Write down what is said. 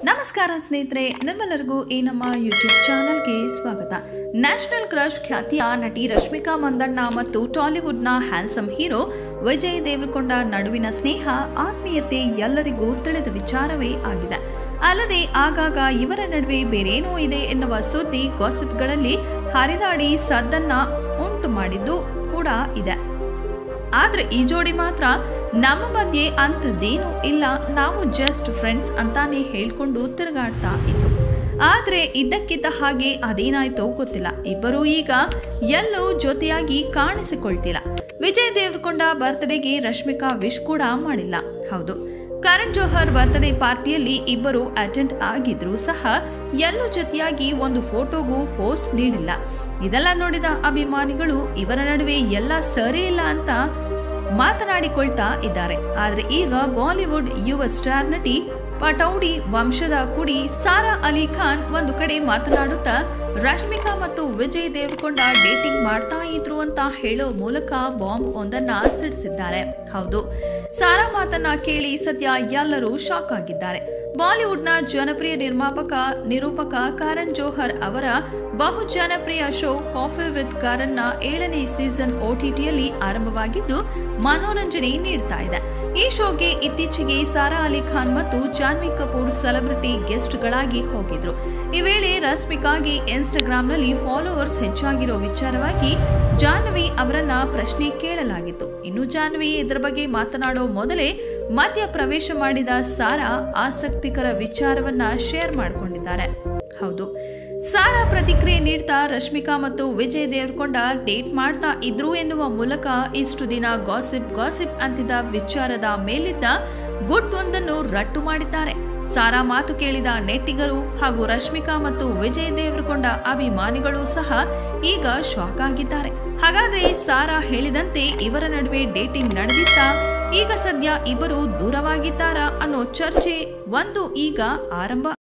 ನಮಸ್ಕಾರ ಸ್ನೇಹಿತರೆ, ನಿಮ್ಮೆಲ್ಲರಿಗೂ ಈ ನಮ್ಮ ಯೂಟ್ಯೂಬ್ ಚಾನೆಲ್ಗೆ ಸ್ವಾಗತ. ನ್ಯಾಷನಲ್ ಕ್ರಶ್ ಖ್ಯಾತಿಯ ನಟಿ ರಶ್ಮಿಕಾ ಮಂದಣ್ಣ ಮತ್ತು ಟಾಲಿವುಡ್ನ ಹ್ಯಾಂಡ್ಸಮ್ ಹೀರೋ ವಿಜಯ್ ದೇವರಕೊಂಡ ನಡುವಿನ ಸ್ನೇಹ, ಆತ್ಮೀಯತೆ ಎಲ್ಲರಿಗೂ ತಿಳಿದ ವಿಚಾರವೇ ಆಗಿದೆ. ಅಲ್ಲದೆ ಆಗಾಗ ಇವರ ನಡುವೆ ಬೇರೇನೋ ಇದೆ ಎನ್ನುವ ಸುದ್ದಿ ಗಾಸಿಪ್ಗಳಲ್ಲಿ ಹರಿದಾಡಿ ಸದ್ದನ್ನ ಉಂಟು ಮಾಡಿದ್ದು ಕೂಡ ಇದೆ. ಆದ್ರೆ ಈ ಜೋಡಿ ಮಾತ್ರ ನಮ್ಮ ಮಧ್ಯೆ ಅಂಥದ್ದೇನೂ ಇಲ್ಲ, ನಾವು ಜಸ್ಟ್ ಫ್ರೆಂಡ್ಸ್ ಅಂತಾನೆ ಹೇಳ್ಕೊಂಡು ತಿರುಗಾಡ್ತಾ ಇದ್ರು. ಆದ್ರೆ ಇದ್ದಕ್ಕಿದ್ದ ಹಾಗೆ ಅದೇನಾಯ್ತೋ ಗೊತ್ತಿಲ್ಲ, ಇಬ್ಬರು ಈಗ ಎಲ್ಲೂ ಜೊತೆಯಾಗಿ ಕಾಣಿಸಿಕೊಳ್ತಿಲ್ಲ. ವಿಜಯ್ ದೇವರಕೊಂಡ ಬರ್ತ್ಡೇಗೆ ರಶ್ಮಿಕಾ ವಿಶ್ ಕೂಡ ಮಾಡಿಲ್ಲ. ಹೌದು, ಕರಣ್ ಜೋಹರ್ ಬರ್ತ್ಡೇ ಪಾರ್ಟಿಯಲ್ಲಿ ಇಬ್ಬರು ಅಟೆಂಡ್ ಆಗಿದ್ರು ಸಹ ಎಲ್ಲೂ ಜೊತೆಯಾಗಿ ಒಂದು ಫೋಟೋಗೂ ಪೋಸ್ಟ್ ನೀಡಿಲ್ಲ. ಇದೆಲ್ಲ ನೋಡಿದ ಅಭಿಮಾನಿಗಳು ಇವರ ನಡುವೆ ಎಲ್ಲ ಸರಿ ಇಲ್ಲ ಅಂತ ಮಾತನಾಡಿಕೊಳ್ತಾ ಇದ್ದಾರೆ. ಆದ್ರೆ ಈಗ ಬಾಲಿವುಡ್ ಯುವ ಸ್ಟಾರ್ ನಟಿ ಪಟೌಡಿ ವಂಶದ ಕುಡಿ ಸಾರಾ ಅಲಿ ಖಾನ್ ಒಂದು ಕಡೆ ಮಾತನಾಡುತ್ತಾ ರಶ್ಮಿಕಾ ಮತ್ತು ವಿಜಯ್ ದೇವರಕೊಂಡ ಡೇಟಿಂಗ್ ಮಾಡ್ತಾ ಇದ್ರು ಅಂತ ಹೇಳೋ ಮೂಲಕ ಬಾಂಬ್ ಒಂದನ್ನ ಸಿಡಿಸಿದ್ದಾರೆ. ಹೌದು, ಸಾರಾ ಮಾತನ್ನ ಕೇಳಿ ಸದ್ಯ ಎಲ್ಲರೂ ಶಾಕ್ ಆಗಿದ್ದಾರೆ. ಬಾಲಿವುಡ್ನ ಜನಪ್ರಿಯ ನಿರೂಪಕ ಕರಣ್ ಜೋಹರ್ ಅವರ ಬಹು ಜನಪ್ರಿಯ ಶೋ ಕಾಫಿ ವಿತ್ ಕರಣ್ ನ 7ನೇ ಸೀಸನ್ OTTಯಲ್ಲಿ ಆರಂಭವಾಗಿದ್ದು ಮನೋರಂಜನೆ ನೀಡ್ತಾ ಇದೆ. ಈ ಶೋಗೆ ಇತ್ತೀಚೆಗೆ ಸಾರಾ ಅಲಿ ಖಾನ್ ಮತ್ತು ಜಾನ್ವಿ ಕಪೂರ್ ಸೆಲೆಬ್ರಿಟಿ ಗೆಸ್ಟ್ ಗಳಾಗಿ ಹೋಗಿದ್ರು. ಈ ವೇಳೆ ರಶ್ಮಿಕಾಗೆ ಇನ್ಸ್ಟಾಗ್ರಾಂನಲ್ಲಿ ಫಾಲೋವರ್ಸ್ ಹೆಚ್ಚಾಗಿರೋ ವಿಚಾರವಾಗಿ ಜಾನ್ವಿ ಅವರನ್ನ ಪ್ರಶ್ನೆ ಕೇಳಲಾಗಿತ್ತು. ಇನ್ನು ಜಾನ್ವಿ ಇದರ ಬಗ್ಗೆ ಮಾತನಾಡೋ ಮೊದಲೇ ಮಧ್ಯ ಪ್ರವೇಶ ಮಾಡಿದ ಸಾರಾ ಆಸಕ್ತಿಕರ ವಿಚಾರವನ್ನ ಶೇರ್ ಮಾಡಿಕೊಂಡಿದ್ದಾರೆ. ಹೌದು, ಸಾರಾ ಪ್ರತಿಕ್ರಿಯೆ ನೀಡ್ತಾ ರಶ್ಮಿಕಾ ಮತ್ತು ವಿಜಯ್ ದೇವರಕೊಂಡ ಡೇಟ್ ಮಾಡ್ತಾ ಇದ್ರು ಎನ್ನುವ ಮೂಲಕ ಇಷ್ಟು ದಿನ ಗಾಸಿಪ್ ಅಂತಿದ್ದ ವಿಚಾರದ ಮೇಲಿದ್ದ ಗುಟ್ಟೊಂದನ್ನು ರಟ್ಟು ಮಾಡಿದ್ದಾರೆ. ಸಾರಾ ಮಾತು ಕೇಳಿದ ನೆಟ್ಟಿಗರು ಹಾಗೂ ರಶ್ಮಿಕಾ ಮತ್ತು ವಿಜಯ್ ದೇವರಕೊಂಡ ಅಭಿಮಾನಿಗಳು ಸಹ ಈಗ ಶಾಕ್ ಆಗಿದ್ದಾರೆ. ಹಾಗಾದ್ರೆ ಸಾರಾ ಹೇಳಿದಂತೆ ಇವರ ನಡುವೆ ಡೇಟಿಂಗ್ ನಡೆದಿತ್ತಾ? ಈಗ ಸದ್ಯ ಇಬ್ಬರು ದೂರವಾಗಿದ್ದಾರಾ ಅನ್ನೋ ಚರ್ಚೆ ಒಂದು ಈಗ ಆರಂಭ